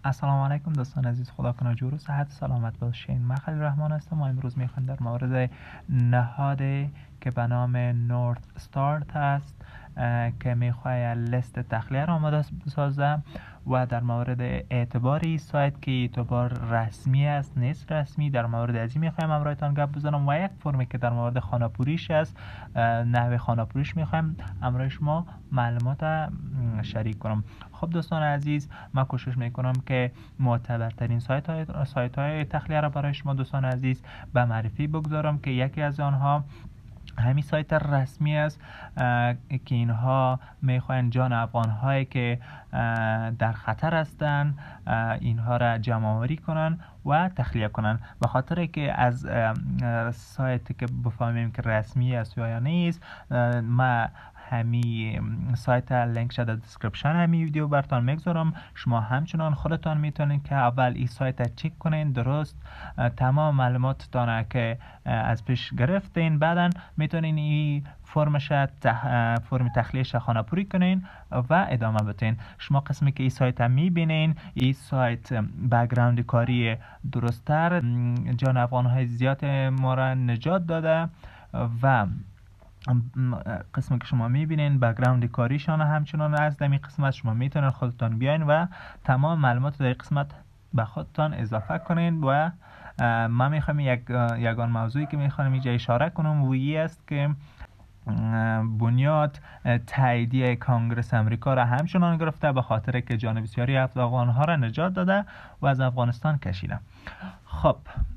السلام علیکم دوستان عزیز، خدا کنه جور و صحت سلامت باشین. من خلیل رحمان هستم و امروز میخوایم در مورد نهادی که به نام نورث استارت است که میخواد لیست تخلیه را آماده بسازه و در مورد اعتباری سایت که اعتبار رسمی است نیست رسمی، در مورد ازی میخوایم امرایتان گپ بزنم و یک فرمی که در مورد خانه‌پوریش است، نحوه خانه‌پوریش میخوایم امرای شما معلومات شریک کنم. خب دوستان عزیز، من کوشش میکنم که معتبرترین سایت های تخلیه را برای شما دوستان عزیز به معرفی بگذارم که یکی از آنها همین سایت رسمی است که اینها میخواین جان افغان هایی که در خطر هستند اینها را جمع آوری کنن و تخلیه کنن. به خاطر که از سایت که بفهمیم که رسمی است یا نیست، ما همی سایت لینک شده دیسکریپشن همی ویدیو براتون میگذارم. شما همچنان خودتان میتونید که اول این سایت چک کنین، درست تمام معلوماتتان که از پیش گرفتین، بعدا میتونین این فرم تخلیه خانه پوری کنین و ادامه بدین. شما قسمی که این سایت هم میبینین، این سایت بک‌گراند کاری درست‌تر جان افغان‌های زیاد ما را نجات داده و قسمی که شما میبینین بک‌گراند کاریشان همچنان از دمی قسمت شما میتونین خودتان بیاین و تمام معلومات در قسمت به خودتان اضافه کنین. و من میخوام یگان موضوعی که میخوام اینجا اشاره کنم و این است که بنیاد تاییدیه کانگرس امریکا را همچنان گرفته به خاطر که جان بسیاری افغان‌ها را نجات داده و از افغانستان کشیده. خب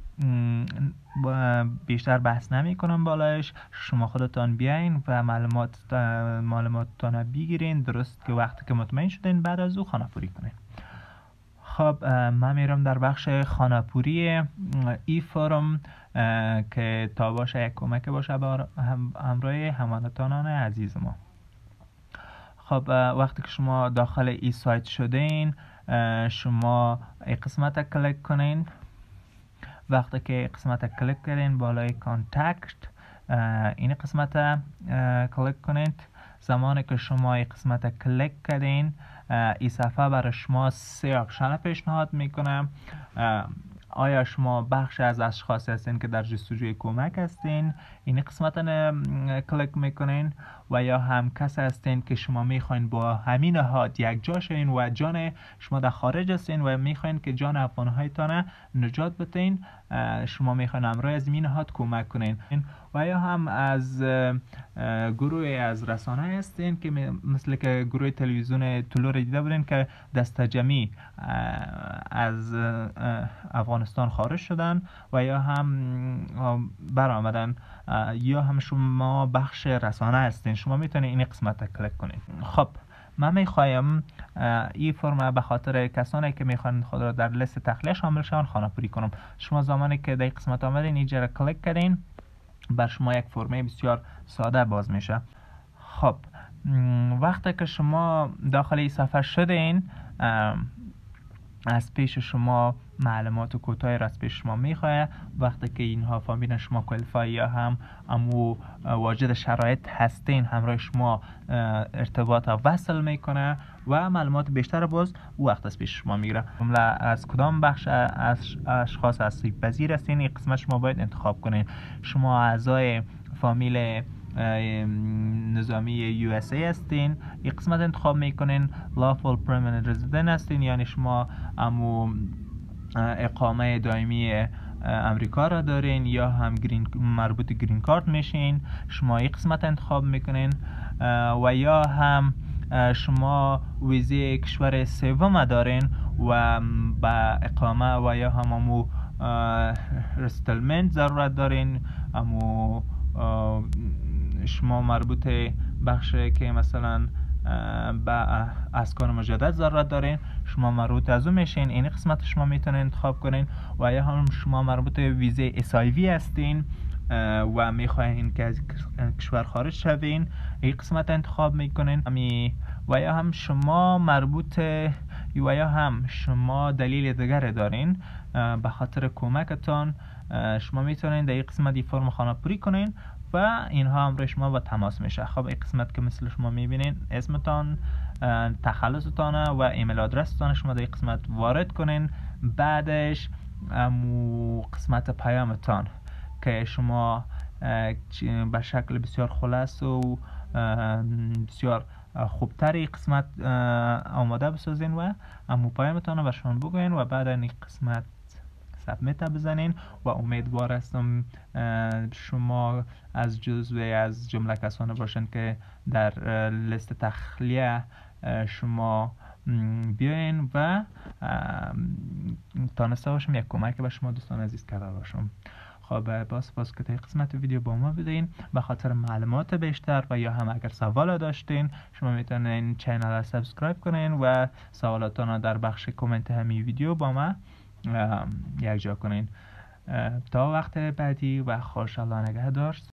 بیشتر بحث نمی کنم بالایش، شما خودتان بیاین و معلوماتتان بگیرین، درست که وقتی که مطمئن شدین بعد از او خانه پوری کنین. خب من میرم در بخش خانه پوری ای فرم که تا باشه یک کمک باشه به همراه هموطنان عزیز ما. خب وقتی که شما داخل ای سایت شدین، شما ای قسمت کلیک کنین. وقتی که قسمت کلیک کردین بالای کانتکت این قسمت کلیک کنید. زمانی که شما این قسمت کلیک کردین، این صفحه برای شما 3 آپشن پیشنهاد میکنه. آیا شما بخش از اشخاص هستین که در جستجوی کمک هستین، این قسمت کلیک میکنین، و یا هم کس هستین که شما میخواین با همین نهاد یک جا شین و جان شما در خارج هستین و میخواین که جان افغان‌هایتان نجات بدین، شما میخواین امروز از این نهاد کمک کنین. و یا هم از گروه از رسانه هستین که مثل که گروه تلویزیون طلوع را دیده بودین که دست جمعی از افغانستان خارج شدن و یا هم برآمدن، یا هم شما بخش رسانه هستین، شما میتونید این قسمت کلیک کنید. خب من میخوایم این فرم به خاطر کسانی که میخوان خود را در لیست تخلیه شامل شون خانه پوری کنم. شما زمانی که در قسمت آمدین اینجا را کلیک کردین، بر شما یک فرم بسیار ساده باز میشه. خب وقتی که شما داخل این صفحه شدین، از پیش شما معلومات کوتاهی را از پیش شما میخواه. وقتی که اینها فهمیدن شما کوالیفای یا هم امو واجد شرایط هستین، همراه شما ارتباط وصل میکنه و معلومات بیشتر باز وقت از پیش شما میگیره. جمله از کدام بخش از اشخاص آسیب پذیر هستین، این قسمت شما باید انتخاب کنین. شما اعضای فامیل نظامی USA هستین، این قسمت انتخاب میکنین. lawful permanent resident هستین، یعنی شما امو اقامه دائمی امریکا را دارین یا هم مربوط گرین کارت میشین، شما این قسمت انتخاب میکنین. و یا هم شما ویزه کشور سوم دارین و با اقامه و یا هم امو رستلمنت ضرورت دارین، امو شما مربوط بخش که مثلا با اسکان مجدد ضرورت دارین، شما مربوط از اون میشین، این قسمت شما میتونین انتخاب کنین. و یا هم شما مربوط ویزه SIV هستین و میخواین که از کشور خارج شوین، این قسمت انتخاب میکنین. و یا هم شما مربوط و یا هم شما دلیل دیگر دارین به خاطر کمکتان، شما میتونین در این قسمت این فرم خانه پوری کنین و اینها هم روی شما با تماس میشه. خب این قسمت که مثل شما میبینین اسمتان، تخلصتان و ایمیل آدرستان شما در این قسمت وارد کنین. بعدش قسمت پیامتان که شما به شکل بسیار خلاص و بسیار خوبتری قسمت آماده بسازین و پیامتان رو برشان بگوین و بعد این قسمت سابمیت بزنین و امیدوار هستم شما از جمله کسانی باشین که در لیست تخلیه شما بیاین و تانسته باشم یک کمک به شما دوستان عزیز کرده باشم. خب با سپاس که تا قسمت ویدیو با ما بودین. به خاطر معلومات بیشتر و یا هم اگر سوال داشتین شما میتونین چینل را سابسکرایب کنین و سوالاتون را در بخش کامنت همین ویدیو با ما یک جا کنین. تا وقت بعدی و خوشحال نگهدار.